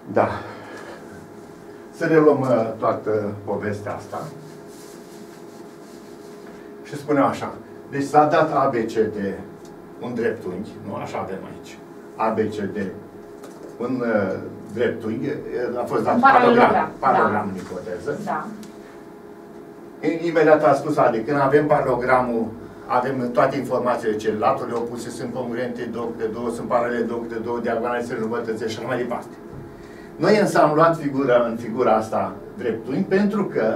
Da. Să reluăm toată povestea asta. Și spuneam așa. Deci s-a dat ABCD un dreptunghi, nu? Așa avem aici. ABCD un dreptunghi, a fost dat paralogram în ipoteză. Da. Imediat a spus Adi, când avem paralogramul, avem toate informațiile ce laturile opuse sunt congruente, 2 sunt paralele, 2 diagonale se învățățesc și așa mai departe. Noi însă am luat în figura asta dreptunghi pentru că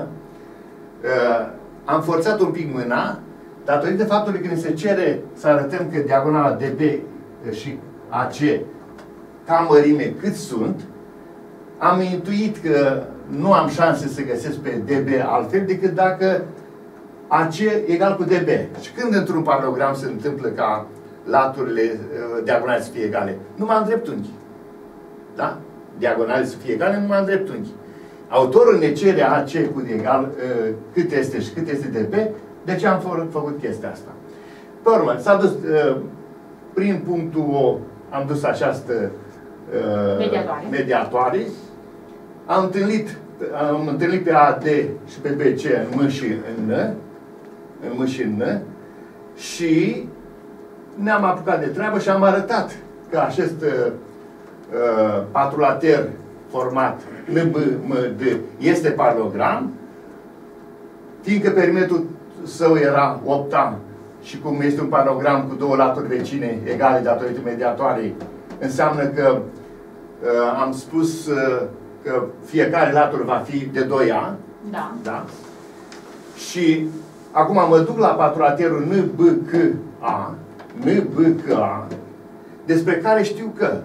am forțat un pic mâna datorită faptului că ne se cere să arătăm că diagonala DB și AC ca mărime cât sunt, am intuit că nu am șanse să găsesc pe DB altfel decât dacă AC egal cu DB. Și când într-un paralogram se întâmplă ca laturile diagonale să fie egale? Numai în dreptunghi. Da? Diagonale să fie egale numai în dreptunghi. Autorul ne cere AC cu egal cât este și cât este DB, de ce am făcut chestia asta? Pe urmă, s-a dus prin punctul O, am dus această mediatoare. Am întâlnit pe AD și pe BC în M și în N, în M și în N, și ne-am apucat de treabă și am arătat că acest patrulater format NBMD este paralogram, fiindcă perimetrul său era 8A și cum este un paralogram cu 2 laturi vecine egale datorită mediatoarei, înseamnă că am spus că fiecare latură va fi de 2A. Da. Da? Și acum mă duc la patrulaterul NBCA, despre care știu că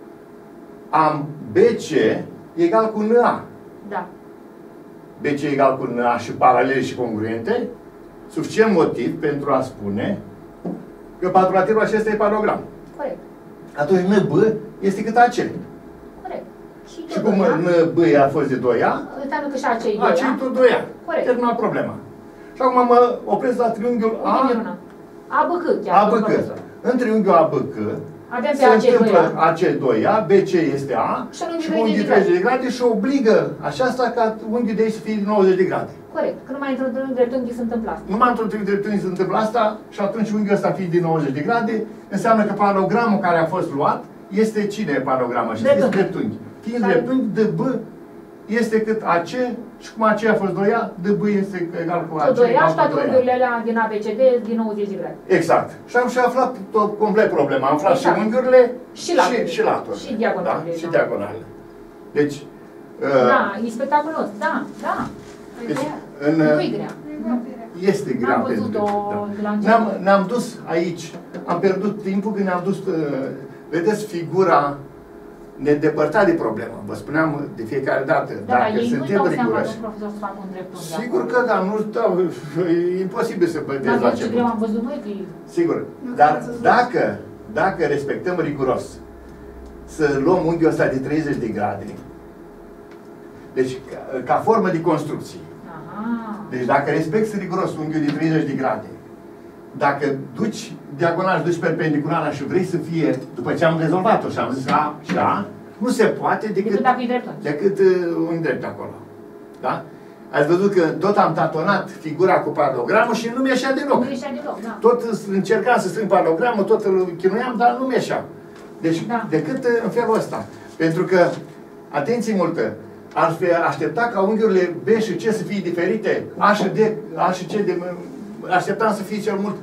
am BC egal cu NA. Da. BC egal cu NA și paralele și congruente, suficient motiv pentru a spune că patrulaterul acesta e paralogram. Corect. Atunci NB este cât AC. Corect. Și cum NB a fost de 2A, înseamnă că și AC e 2A. AC e tot 2A. Corect. Terminat problema. Și acum mă opresc la triunghiul ABC. ABC. În triunghiul ABC se întâmplă AC2A, BC este A și unghiul 30 de grade și obligă aceasta ca unghiul de aici să fie 90 de grade. Corect. Când numai într-un dreptunghi se întâmplă asta. Numai într-un dreptunghi se întâmplă asta și atunci unghiul ăsta fiind din 90 de grade, înseamnă că paralogramul care a fost luat este cine e paralogramul acesta? Este dreptunghi. Fiind dreptunghi, DB este cât AC și cum AC a fost 2A, DB este egal cu AC. 2A și toate unghiurile alea din ABCD din 90 de grade. Exact. Și am aflat complet problema. Am aflat și unghiurile și laturile. Și diagonalele. Da? Și diagonalele. Deci... Da, e spectaculos. Da, da. Deci, nu e grea. Este grea pentru... Ne-am dus aici. Am pierdut timpul când ne-am dus... Vedeți figura... Ne depărta de problemă. Vă spuneam de fiecare dată. Da, dacă ei suntem nu riguroși. profesor să facă un dreptunghi. Sigur că da, nu stau. E imposibil să bătezi la ce greu am văzut noi că... Sigur. Dar dacă respectăm riguros să luăm unghiul ăsta de 30 de grade, deci ca formă de construcție. Deci dacă respecti riguros unghiul de 30 de grade, dacă duci diagonal și duci perpendicular și vrei să fie, după ce am rezolvat-o și am zis A și A, nu se poate decât un drept acolo. Da? Ați văzut că tot am tatonat figura cu paralogramul și nu mi-eșea deloc. Nu mi-eșea deloc, da. Tot încercam să strâng paralogramul, tot îl chinuiam, dar nu mi-eșea. Deci, decât în felul ăsta. Pentru că, atenție multă, ar fi așteptat ca unghiurile B și C să fie diferite, A și D, A și C, așteptam să fie cel mult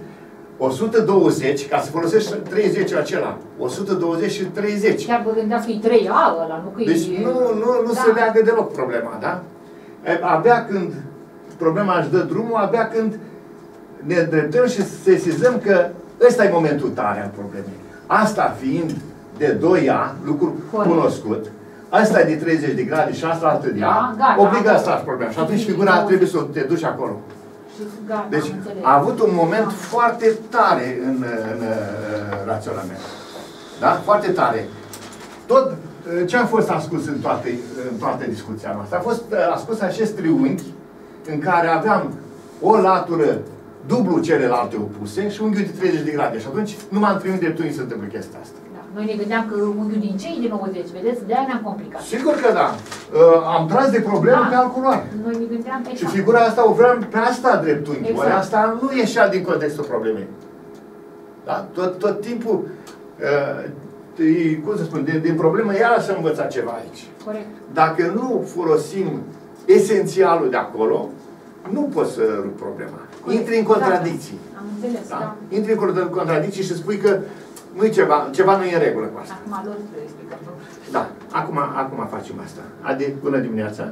120, ca să folosești 30 acela. 120 și 30. Chiar vă gândeați că e 3A ăla, nu că deci nu se leagă deloc problema, da? Abia când problema își dă drumul, abia când ne îndreptăm și sesizăm că ăsta e momentul tare al problemei. Asta fiind de 2A, lucru cunoscut, asta e de 30 de grade și asta altă de A, obligă să faci problema. Și atunci figura trebuie să te duci acolo. Deci a avut un moment foarte tare în raționament. Da? Foarte tare. Tot ce a fost ascuns în toată discuția noastră? A fost ascuns acest triunghi în care aveam o latură dublu celelalte opuse și unghiul de 30 de grade. Și atunci numai în triunghi dreptunghi se întâmplă chestia asta. Da. Noi ne gândeam că unghiul din ce e de 90, vedeți? De-aia ne-am complicat. Sigur că da. Am tras de problemă pe calculoare. Noi ne gândeam Și exact. figura asta o vreau pe asta drept unghi. Exact. Ori asta nu ieșea din contextul problemei. Da? Tot timpul, cum să spun, din problemă iară să învăța ceva aici. Corect. Dacă nu folosim esențialul de acolo, nu poți să rup problema. Intri în contradicții. Da, am înțeles, da. Intri în contradicții și spui că nu ceva nu e în regulă cu asta. Acum lor trebuie explicăm. Da, acum facem asta. Adi, bună dimineața!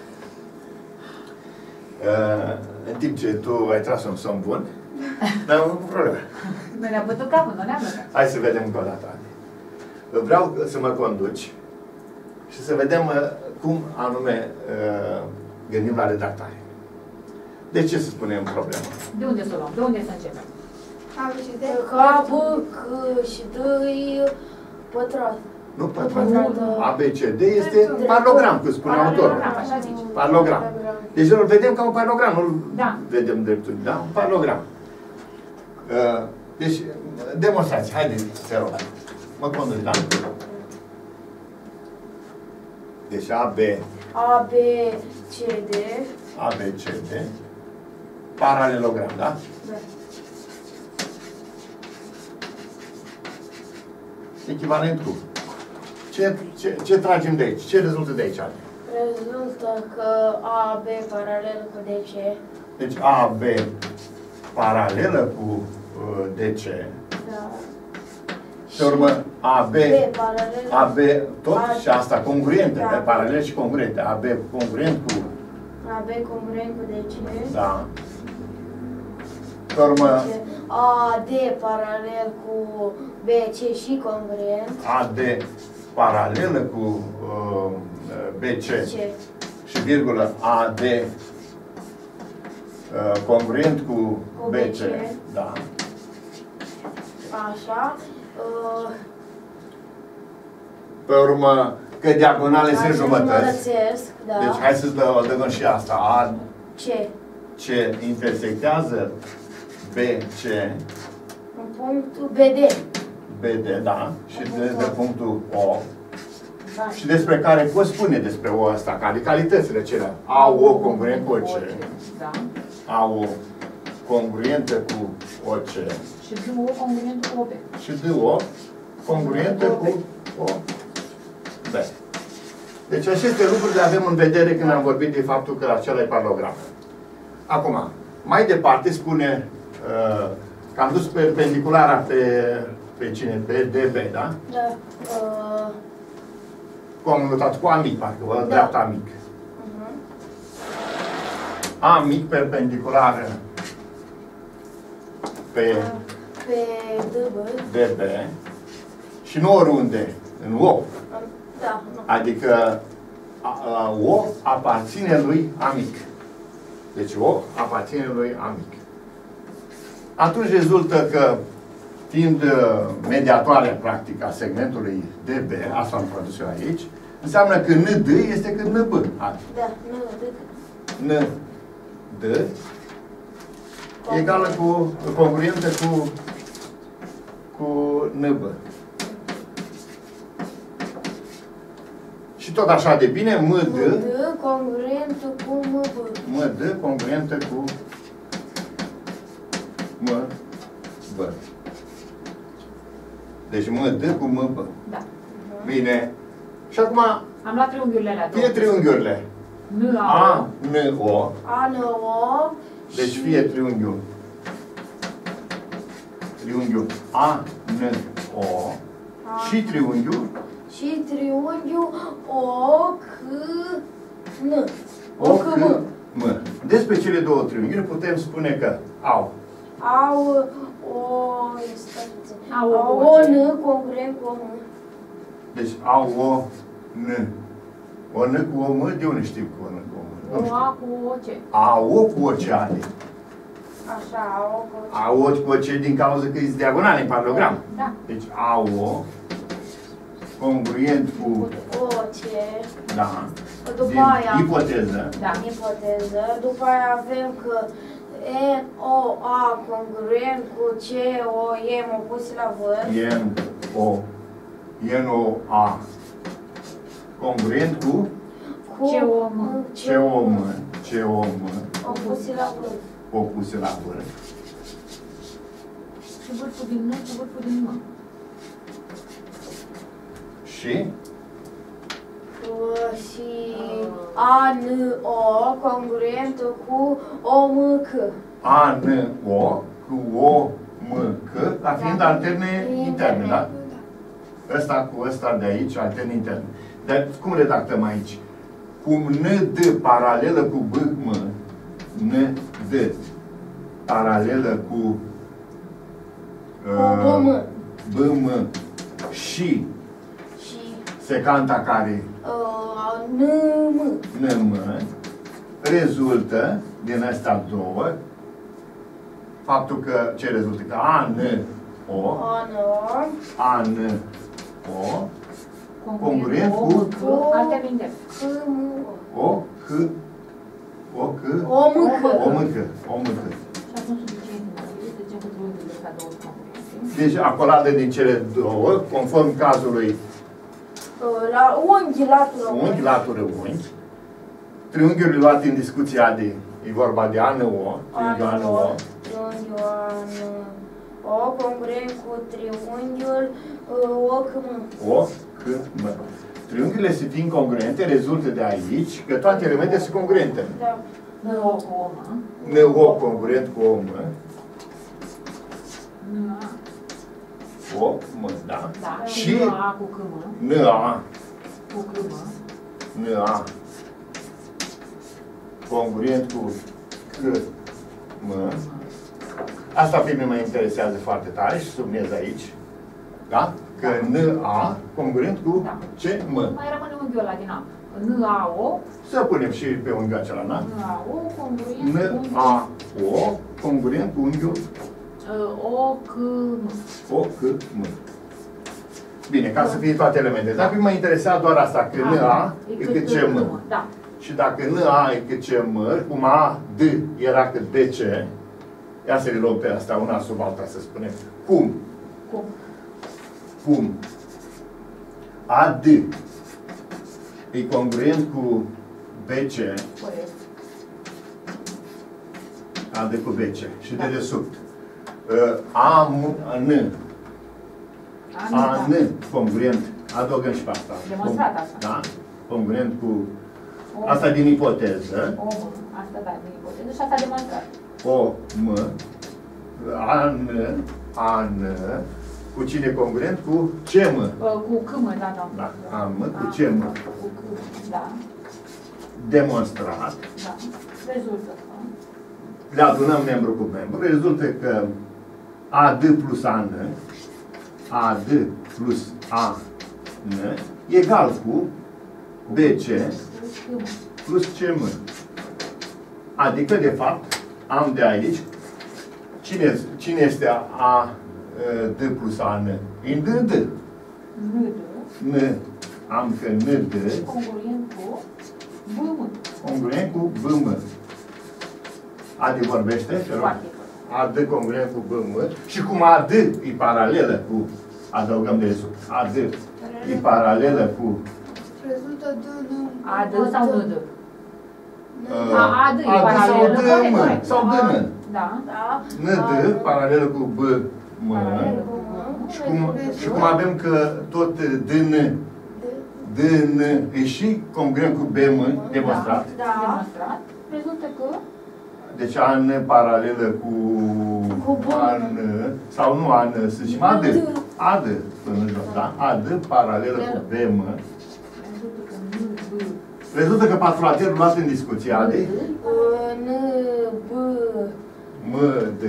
În timp ce tu ai tras un somn bun, dar nu problemă. Noi ne-am bătut capul, nu ne-am bătut. Hai să vedem încă o dată, Adi. Vreau să mă conduci și să vedem cum anume gândim la redactare. De ce să spunem problema? De unde să o luăm? De unde să începem? Ca, B, C și D e pătrat. Nu pătrat. ABCD este paralogram, cum spune autorul. Paralogram, așa zice. Paralogram. Deci îl vedem ca un paralogram, nu-l Da. vedem dreptul. Da? Un paralogram. Deci, demonstrați. Haideți, te rog. Mă conduci, da? Deci AB, A, B, C, D. ABCD, paralelogram, da? Da. Echivalent cu. Ce tragem de aici? Ce rezultă de aici? Rezultă că A, B paralel cu DC. Deci AB paralelă cu DC. Da. Pe urmă AB, B paralel. AB tot și asta congruentă, Da. pe paralel și congruente. AB congruent cu, A, B congruent cu DC. da. Pe urmă A, D paralel cu BC și congruent. AD paralelă cu BC C. și virgulă AD congruent cu Cu BC. BC. Da. Așa. Pe urmă că diagonale sunt jumătăți. Înmărățesc, da. Deci hai să dăm și asta. A, C. C intersectează BC, În punctul BD. BD, da, și de punctul O. Da. Și despre care poți spune despre O asta, care calitățile cele. AO congruent cu OC, Da. AO congruentă cu OC Și DO congruent cu OB. și DO congruentă cu OB. Deci aceste lucruri le avem în vedere când am vorbit de faptul că acela e paralogram. Acum, mai departe spune că am dus perpendiculara pe cine? Pe DB, da? Da. Cum am notat cu A mic, parcă, Da. dreapta A mic. A mic perpendiculară pe Pe DB. DB și nu oriunde, în O. Da. Nu. Adică O aparține lui A mic. Deci O aparține lui A mic. Atunci rezultă că, fiind mediatoarea practică a segmentului DB, asta am tradus eu aici, înseamnă că ND este cât NB. Da. Nu. ND egală cu, congruentă cu NB. Și tot așa de bine, MD congruentul cu MB. MD congruentă cu MB. Deci MD cu MB. Da. Bine. Și acum, Am luat triunghiurile alea. fie triunghiurile A, N, O. A, N, O. Deci fie triunghiul A, N, O. Și triunghiul Și triunghiul O, C, N. O, C, M. Despre cele două triunghiuri putem spune că au Au o... Au o Au cu o OC. N congruent cu O, M. Deci au o N. O N cu o M, de unde știu cu o N cu o M? Nu O știu. A cu OC. A O cu oceane. Așa, au o cu A O cu oceane din cauza că e diagonale în paralogram. Da. Deci A O congruent cu, O, C. da, După din aia, ipoteză. Da. ipoteză. După aia avem că N, O, A congruent cu C, O, M opuse la vârf. N O NOA congruent cu COM. COM Opuse la vârf. opuse la vârf. Și vârful din N cu vârful din M. Și Și ANO congruent cu OMC. ANO cu OMC ca fiind alterne interne, da? Ăsta cu ăsta de aici, alterne interne. Dar cum redactăm aici? Cum ND paralelă cu BM, ND paralelă cu BM și secanta care NM rezultă din astea două faptul că ce rezultă? Că ANO congruent cu Alterne interne. OMC. Și atunci suficient, zicem că triunghiul ăsta două congruente. deci acoladă din cele două, conform cazului La unghi, latură. latură unghi. Triunghiul luat în discuția de, e vorba de ANO, Triunghiul ANO congruent cu triunghiul OCM. Triunghiurile să fie congruente rezultă de aici că toate elementele sunt congruente. Da. NO cu OM. NO congruent cu OM. OM, da? Da. Și NA cu CM. NA Cu CM. NA congruent cu CM. Asta pe mine mă interesează foarte tare și subliniez aici. Da? Că NA congruent cu CM. Mai rămâne unghiul ăla din A. NAO. Să punem și pe unghiul acela, da? NAO congruent cu NAO congruent cu unghiul OCM. OCM. Bine, ca să fie toate elementele. Dacă mă interesa doar asta, că NA e cât CM. Da. Și dacă NA e cât CM, cum AD era cât BC, ia să le luăm pe asta, una sub alta, să spunem. Cum? AD e congruent cu BC, Corect. AD cu BC. Și de desubt. AN congruent, adăugăm și pe asta. Demonstrat asta. Da? Congruent cu asta din ipoteză. Asta da, din ipoteză și asta demonstrat. AN cu cine congruent? Cu CM. Cu CM, da. Da, AN cu CM. Cu CM, da. Demonstrat. Da. Rezultă. Le adunăm membru cu membru. Rezultă că AD plus AN egal cu BC plus CM. Adică, de fapt, am de aici, cine este AD plus AN? E ND. Am că ND congruent cu BM. Congruent cu BM. Adi vorbește? AD congruent cu BM. Și cum AD e paralelă cu, adăugăm de sub, AD e paralelă cu Rezultă AD sau ND? AD e AD paralelă, sau DN. Da. ND paralelă cu BM. Și cum avem că tot DN e și congruent cu BM, demonstrat. Demonstrat. Rezultă că deci AN paralelă cu AN, sau nu AN, să zicem AD. AD, până jos, da? AD paralelă cu BM. Rezultă că patrulaterul luat în discuție AD. MD.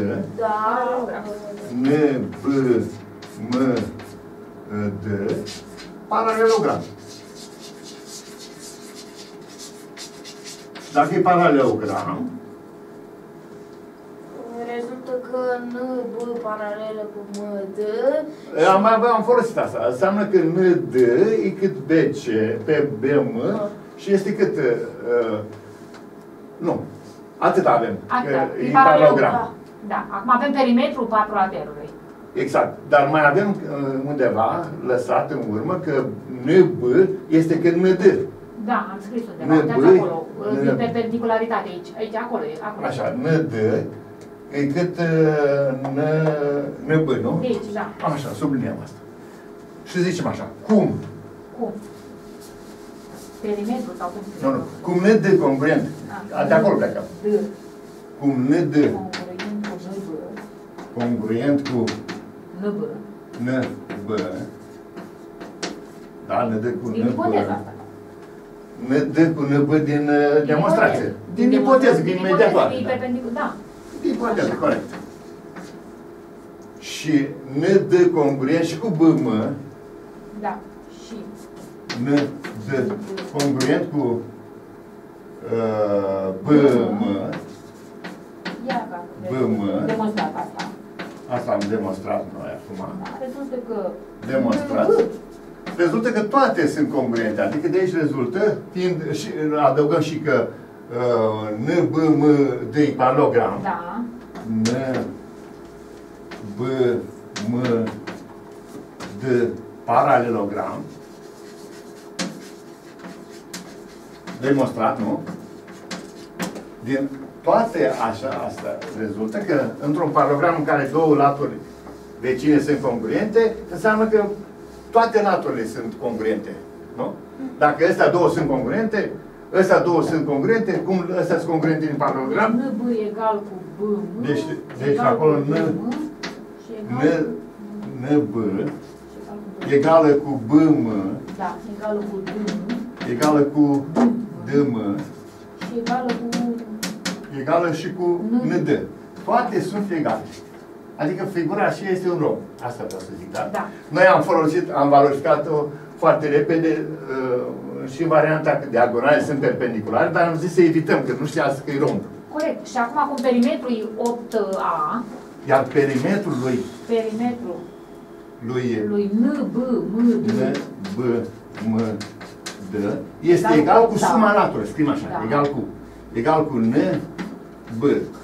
NBMD. Paralelogram. Dacă e paralelogram, rezultă că NB paralelă cu MD. am folosit asta. Înseamnă că ND e cât BC pe BM și este cât... nu. Atât avem. Atât. E paralelogram. Da. Acum avem perimetrul patrulaterului. Exact. Dar mai avem undeva lăsat în urmă că NB este că ND. Da, am scris undeva. Uitați acolo. Din perpendicularitate aici. Aici, acolo e. Acolo. Așa, ND e cât NB, nu? Aici, da. Așa, subliniem asta. Și zicem așa. Cum? Cum? Perimetru sau cum? Nu, nu. Cum ND congruent. De acolo plecăm. D. Cum ND Congruent cu congruent cu NB. NB. Da, ND cu Din NB. ipoteza asta. ND cu NB din demonstrație. Din ipoteză, din imediat doar. Din perpendicular, da. Din ipoteză, corect. Și ND congruent și cu BM. Da. Și ND congruent cu BM. ia ca BM. demonstrat asta. Asta am demonstrat noi acum. Da, rezultă că Demonstrat. Rezultă că toate sunt congruente. Adică de aici rezultă, fiind, și adăugăm și că NBM de paralogram. Da. NBM de paralelogram. Demonstrat, nu? Din toate așa, asta rezultă că într-un paralogram în care două laturi vecine sunt congruente, înseamnă că toate laturile sunt congruente, nu? Dacă astea două sunt congruente, astea două sunt congruente, cum astea sunt congruente în paralogram? NB egal cu BM. Deci acolo NB egală cu BM, da, egală cu DM. egală cu DM, Și egală cu egală și cu ND. Toate sunt egale. Adică figura aceea este un rom. Asta vreau să zic, da? Da. Noi am valorificat-o foarte repede și în varianta că diagonale sunt perpendiculare, dar am zis să evităm, că nu știați că e romb. corect. Și acum cu perimetrul e 8A. Iar perimetrul lui NB, D este egal cu suma laturilor. Scrim așa, da. egal cu NB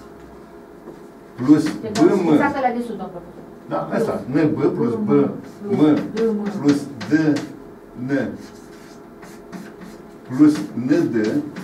plus BM. Exact alea de sud, domnul profesor. Da, asta. NB plus BM plus DN plus ND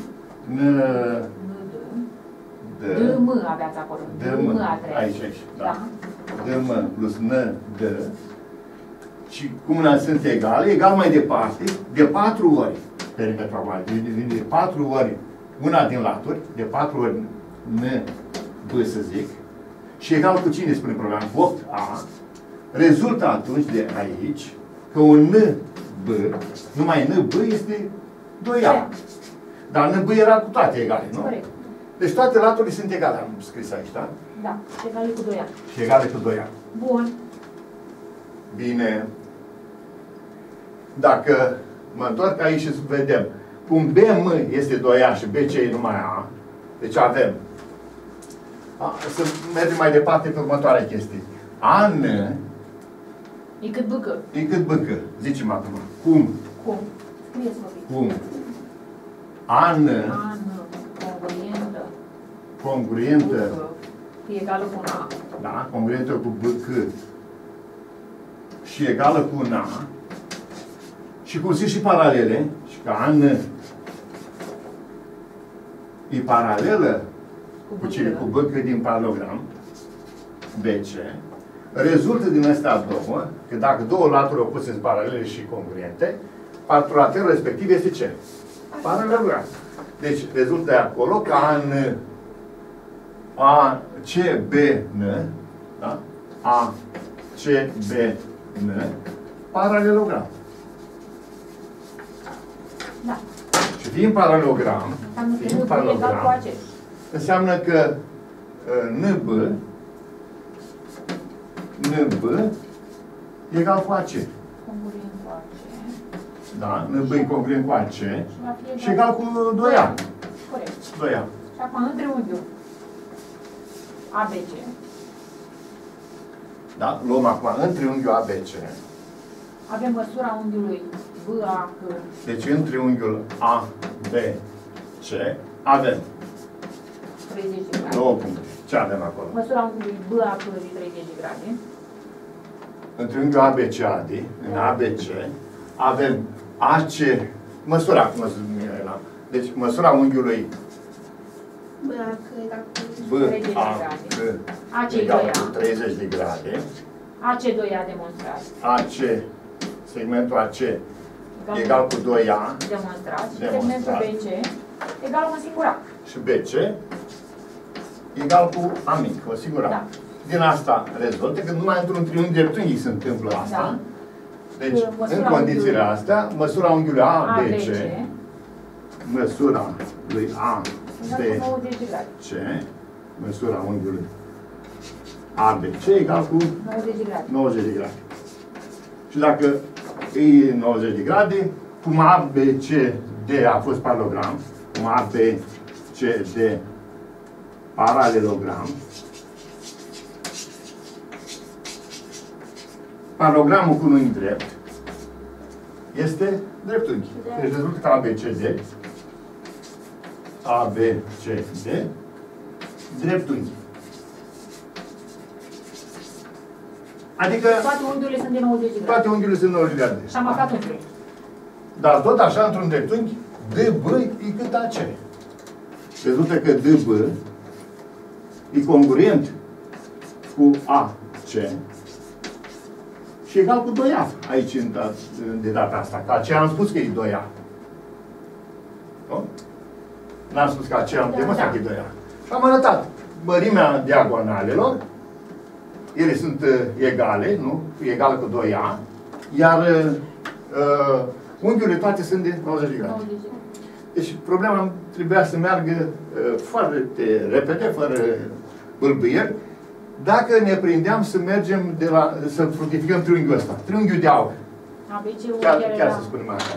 DM aveați acolo. DM a treia. Aici, da. DM plus ND. Și cum sunt egale, egal mai departe, de 4 ori perimetrul acum, de 4 ori una din laturi, de 4 ori NB să zic, și egal cu cine spune problema? 8A, rezultă atunci de aici că un NB, numai NB este 2A. Dar NB era cu toate egale, nu? Corect. Deci toate laturile sunt egale, am scris aici, da? Da, și egale cu 2A. Și egale cu 2A. Bun. Bine. Dacă mă întorc aici și să vedem cum BM este 2A și BC e numai A, deci avem. Să mergem mai departe pe următoarea chestie. AN E cât BC. e cât BC. Zicem acum. Cum? Cum? Scrieți-vă pic. Cum? AN congruentă e egală cu un A. da, congruentă cu BC și egală cu un A și cum sunt și paralele și că AN e paralelă cu cine? Cu BC din paralogram BC, rezultă din astea două, că dacă două laturi opuse sunt paralele și congruente, patrulaterul respectiv este ce? Paralelogram. Deci rezultă de acolo că AN ACBN, da? ACBN, paralelogram. Da. Și fiind paralelogram, înseamnă că NB egal cu AC. Congruent cu AC. Da, NB e congruent cu AC și egal cu 2A. Corect. 2A. Și acum în triunghiul ABC. Da, luăm acum în triunghiul ABC. Avem măsura unghiului BAC. Deci în triunghiul ABC avem 30 de grade. 2 puncte. Ce avem acolo? Măsura unghiului BAC de 30 de grade. în triunghiul ABCAD, în ABC, avem AC, măsura, cum să era. Deci, măsura unghiului BAC egal cu 30 de grade. AC2 a demonstrat. AC, segmentul AC, egal cu 2A. Demonstrat. Și segmentul BC egal cu un singur A. Și BC egal cu A mic, o singură A. Da. Din asta rezultă că numai într-un triunghi dreptunghi se întâmplă asta. Da. Deci, în condițiile astea, măsura unghiului ABC, măsura lui ABC, măsura unghiului ABC egal cu 90 de grade. Și dacă e 90 de grade, cum ABCD a fost paralogram, cum ABCD paralelogram, paralogramul cu un unghi drept este dreptunghi. Deci rezultă că ABCD dreptunghi. Adică toate unghiurile sunt de 90 de grade. Toate unghiurile sunt 90 de grade. Și am aflat unghiul. Dar tot așa, într-un dreptunghi, DB e cât AC. Rezultă că DB e congruent cu AC și egal cu 2A aici, de data asta. Că aceea am spus că e 2A. Nu? N-am spus că aceea am demonstrat că e 2A. Și am arătat mărimea diagonalelor. Ele sunt egale, nu? Egală cu 2A. Iar unghiurile toate sunt de 90 de grade. Deci problema trebuia să meargă foarte repede, fără bâlbâieri, dacă ne prindeam să mergem să fructificăm triunghiul ăsta. Triunghiul de aur. Chiar să spunem așa.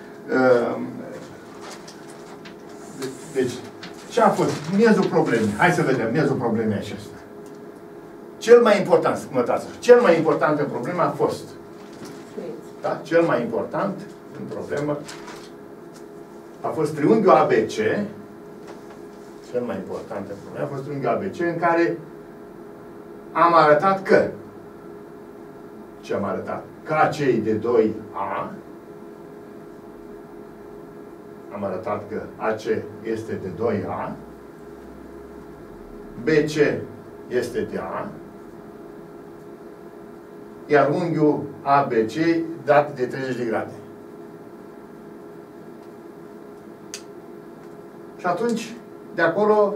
Deci, ce a fost? Miezul problemei. Hai să vedem miezul problemei acesta. Cel mai important, notați, cel mai important în problemă a fost. Da? Cel mai important în problemă a fost triunghiul ABC. Cel mai important în problemă a fost triunghiul ABC, în care am arătat că ce am arătat? Că AC e de 2A. Am arătat că AC este de 2A. BC este de A. Iar unghiul ABC dat de 30 de grade. Și atunci, de acolo,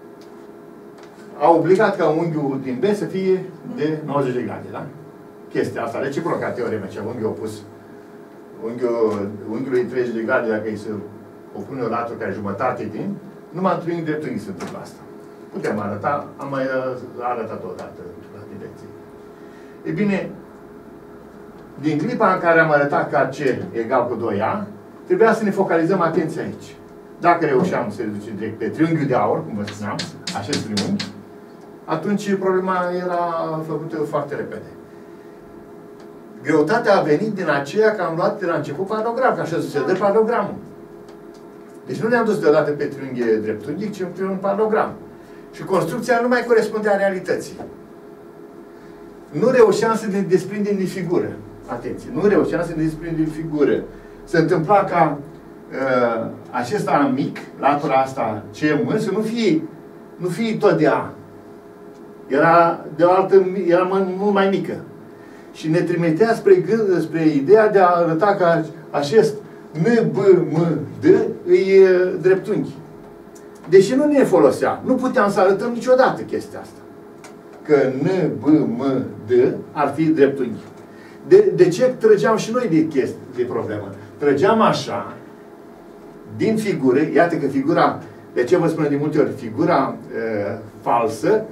a obligat ca unghiul din B să fie de 90 de grade, da? Chestia asta, reciproca teorema, ce unghiul opus. Unghiului 30 de grade, dacă îi se opune o latură care jumătate din, numai într-un unghi dreptunghi se întâmplă asta. Putem arăta, am mai arătat o dată la direcție. E bine, din clipa în care am arătat că AC egal cu 2A, trebuia să ne focalizăm atenția aici. Dacă reușeam să reducem direct pe triunghiul de aur, cum vă spuneam, acest triunghi, atunci problema era făcută foarte repede. Greutatea a venit din aceea că am luat de la început paralogram, că așa se dă paralogramul. Deci nu ne-am dus deodată pe triunghi dreptunghi, ci pe un paralogram. Și construcția nu mai corespundea realității. Nu reușeam să ne desprindem din figură. Atenție, nu reușeam să ne desprindem din figură. Se întâmpla ca acesta mic, latura asta CM, să nu fie tot de A. Era de o altă, era mult mai mică. Și ne trimitea spre ideea de a arăta că acest NBMD e dreptunghi. Deși nu ne folosea. Nu puteam să arătăm niciodată chestia asta. Că NBMD ar fi dreptunghi. De ce trăgeam și noi de problemă? Trăgeam așa, din figură, iată că figura, de ce vă spun de multe ori, figura falsă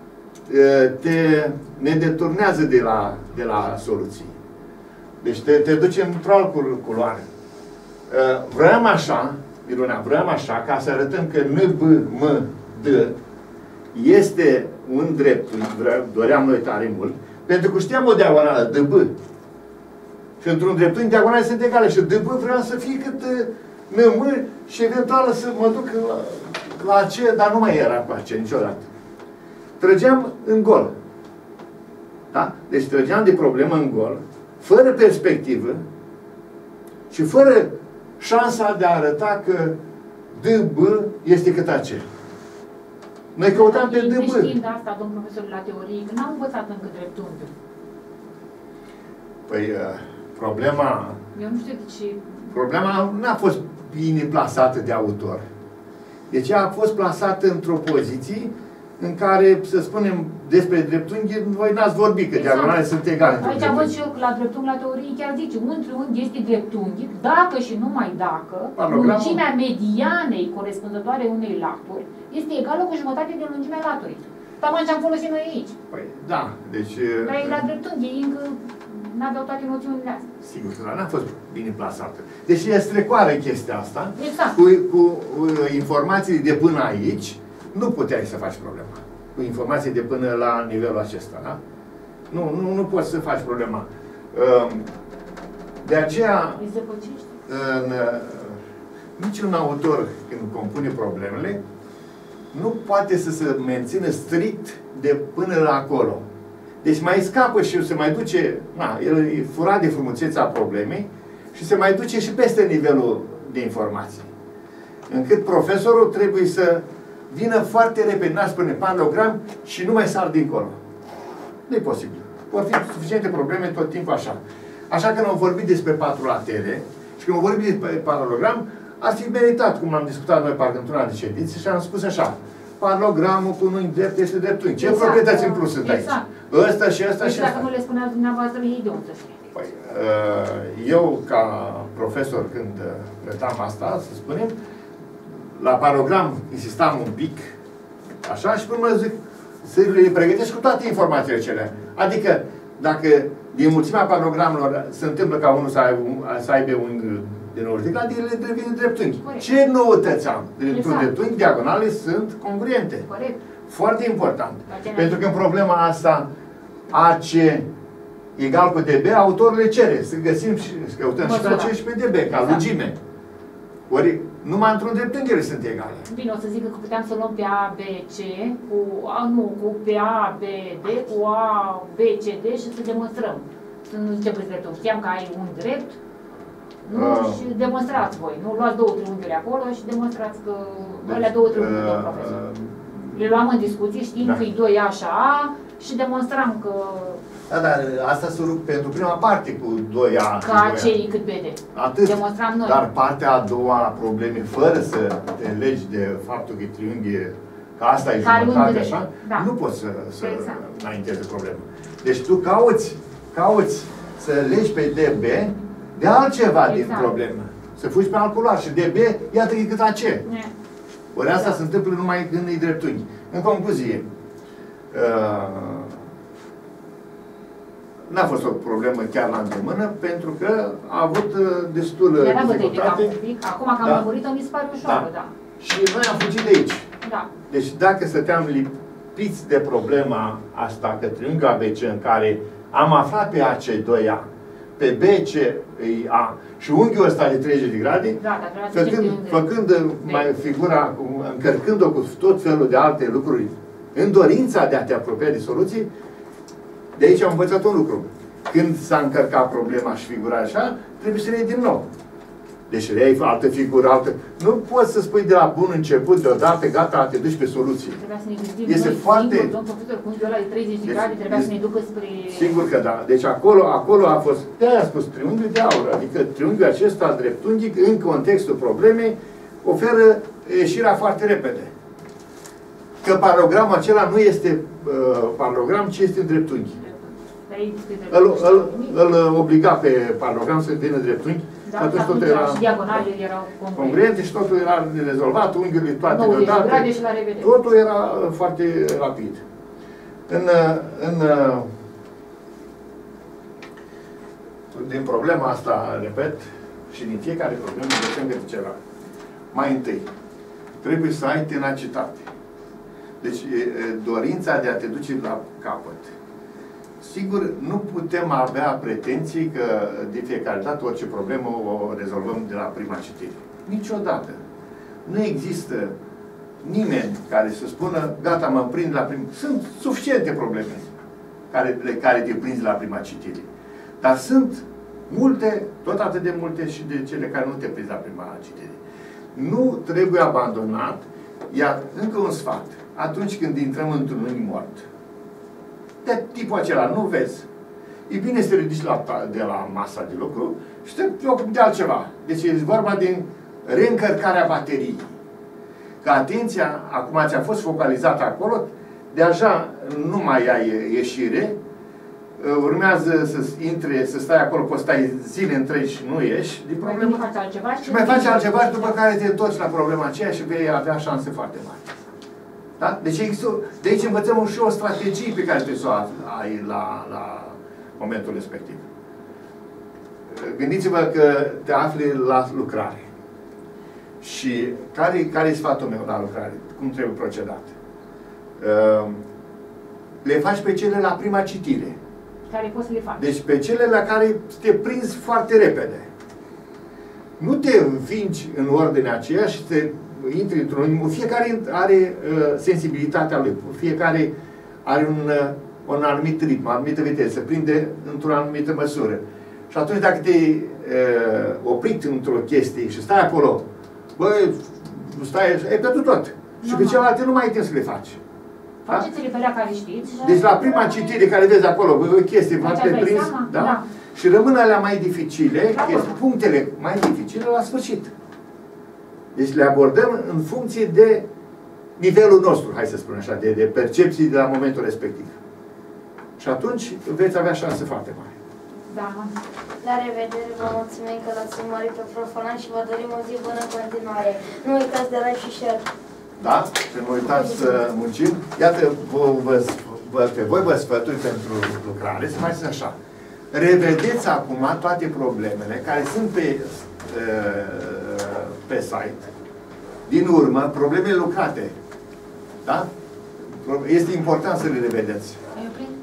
ne deturnează de la soluții. Deci te duce într-o altă culoare. Vreau așa, Irunea, vreau așa, ca să arătăm că NBMD este un dreptunghi, doream noi tare mult, pentru că știam o diagonală, DB. Și într-un dreptunghi diagonale sunt egale. Și DB vreau să fie cât NM și eventual să mă duc la aceea, dar nu mai era cu aceea niciodată. Trăgeam în gol. Da? Deci trăgeam de problemă în gol, fără perspectivă și fără șansa de a arăta că DB este cât ce. Noi căutam pe DB. Știind asta, domnul profesor, la teorie, că n-am învățat încă dreptunghiul. Păi, problema... Eu nu știu de ce... Problema n-a fost bine plasată de autor. Deci ea a fost plasată într-o poziție în care, să spunem, despre dreptunghi, voi n-ați vorbit, că diagonale sunt egale. Aici văd și eu că la dreptunghi, la teorie, chiar zice, un triunghi este dreptunghi dacă și numai dacă lungimea medianei corespunzătoare unei laturi este egală cu jumătate de lungimea laturii. Tocmai ce am folosit noi aici. Păi, da, deci... Dar la dreptunghi, ei încă n-aveau toate noțiunile astea. Sigur că n-a fost bine plasată. Deci e strecoară chestia asta. Exact. Cu informații de până aici, nu puteai să faci problema. Cu informații de până la nivelul acesta, da? Nu poți să faci problema. De aceea, niciun autor, când compune problemele, nu poate să se mențină strict de până la acolo. Deci mai scapă și se mai duce, el e furat de frumusețea problemei și se mai duce și peste nivelul de informații. Încât profesorul trebuie să vină foarte repede, n-aș spune paralogram și nu mai sar dincolo. Nu e posibil. Vor fi suficiente probleme tot timpul așa. Așa că când am vorbit despre 4 latele și când am vorbit despre paralogram, ar fi meritat, cum am discutat noi parcă într-una de ședințe și am spus așa: paralogramul cu unghi drept este dreptunghi. Ce proprietăți în plus sunt aici? Ăsta și ăsta și ăsta. Dacă nu le spuneați dumneavoastră, ei de unde să știe? Păi, eu, ca profesor, când predam asta, să spunem, la paralogram insistam un pic, așa, și până zic, să le pregătești cu toate informațiile cele. Adică, dacă din mulțimea paralogramelor se întâmplă ca unul să aibă un de 90 de grade, ele devin dreptunghi. Corect. Ce noutăți am? Dreptunghi diagonale sunt congruente. Corect. Foarte important. Pentru că în problema asta AC egal cu DB, autorul le cere să găsim și să căutăm și pe AC și pe DB, ca lungime. Ori numai într-un dreptunghi ele sunt egale. Bine, o să zic că puteam să luăm pe A, B, C, cu pe A, B, D, cu A, B, C, D și să demonstrăm. Să nu zicem că dreptunghi. Știam că ai un drept, și demonstrați voi. Nu luați 2 triunghiuri acolo și demonstrați că alea 2 triunghiuri, domnul profesor. Le luam în discuție, știind că e 2A și A și demonstram că... Da, dar asta se rup pentru prima parte cu 2A. Ca cei cât BD. Atât. Demonstram noi. Dar partea a doua a problemei, fără să te legi de faptul că triunghi, că asta e jumătate, așa, nu poți să înaintezi problema. Deci tu cauți să legi pe DB de altceva din problemă. Să fugi pe alt culoar și DB, iată că cât AC. Ori asta se întâmplă numai când e dreptunghi. În concluzie, n-a fost o problemă chiar la îndemână, pentru că a avut destulă dificultate. Acum că am lămurit-o, mi se pare ușor, da. Și noi am fugit de aici. Da. Deci dacă stăteam lipiți de problema asta, că triunghiul ABC, în care am aflat pe AC2A, pe BC A și unghiul ăsta de 30 de grade, făcând mai figura, încărcând-o cu tot felul de alte lucruri, în dorința de a te apropia de soluții, de aici am învățat un lucru. Când s-a încărcat problema și figura așa, trebuie să le iei din nou. Deci le iei altă figură, altă... Nu poți să spui de la bun început, deodată, gata, te duci pe soluție. Trebuia să ne gândim este noi, foarte... singur, domnul profesor, cu unghiul ăla de 30 de grade, trebuia să ne ducă spre... Sigur că da. Deci acolo a fost... De-aia a spus triunghiul de aur. Adică triunghiul acesta dreptunghic, în contextul problemei, oferă ieșirea foarte repede. Că paralogramul acela nu este paralogram, ci este dreptunghi. Îl obliga pe paralogram să devină dreptunghi. Da, atunci totul era, și diagonalele erau congruente și totul era rezolvat, unghiurile toate deodată. Totul era foarte rapid. Din problema asta, repet, și din fiecare problemă învățăm câte ceva. Mai întâi, trebuie să ai tenacitate. Deci, dorința de a te duce la capăt. Sigur, nu putem avea pretenții că de fiecare dată orice problemă o rezolvăm de la prima citire. Niciodată. Nu există nimeni care să spună, gata, mă prind la primul. Sunt suficiente probleme. care te prinzi la prima citire. Dar sunt multe, tot atât de multe și de cele care nu te prinzi la prima citire. Nu trebuie abandonat, iar încă un sfat. Atunci când intrăm într-un unghi mort, de tipul acela, nu vezi. E bine să te ridici de la masa de lucru și te ocupi de altceva. Deci e vorba de reîncărcarea bateriei. Că atenția, acum ți-a fost focalizată acolo, deja nu mai ai ieșire, urmează să intre, să stai acolo, poți stai zile întregi și nu ieși din problemă. Și mai faci altceva și după care te întorci la problema aceea și vei avea șanse foarte mari. Da? Deci de aici învățăm și o strategie pe care trebuie să o ai la momentul respectiv. Gândiți-vă că te afli la lucrare. Și care e sfatul meu la lucrare? Cum trebuie procedat? Le faci pe cele la prima citire. Care poți să le faci. Deci pe cele la care te prinzi foarte repede. Nu te învingi în ordinea aceea și te intri într-un... Fiecare are sensibilitatea lui. Fiecare are un anumit ritm, o anumită viteză. Se prinde într-o anumită măsură. Și atunci dacă te opriți într-o chestie și stai acolo, băi, stai, ai pierdut tot. Și pe celelalte nu mai ai timp să le faci. Faceți-le pe alea care știți. Deci la prima citire care vezi acolo, o chestie, v-ați prins, da? Și rămân alea mai dificile, punctele mai dificile la sfârșit. Deci le abordăm în funcție de nivelul nostru, hai să spun așa, de percepții de la momentul respectiv. Și atunci veți avea șanse foarte mari. Da. La revedere, vă mulțumim că l-ați urmărit pe Profanan și vă dorim o zi bună în continuare. Nu uitați de like și share. Da? Să nu uitați să muncim. Iată, pe voi vă sfătui pentru lucrare, să faceți așa. Revedeți acum toate problemele care sunt pe site. Din urmă, problemele lucrate. Da? Este important să le revedeți.